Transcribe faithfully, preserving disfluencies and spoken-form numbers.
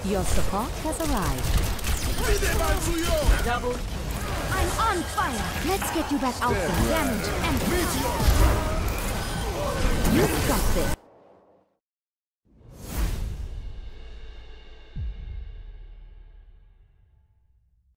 Your support has arrived. Double. I'm on fire. Let's get you back out there. Damage and you've got this.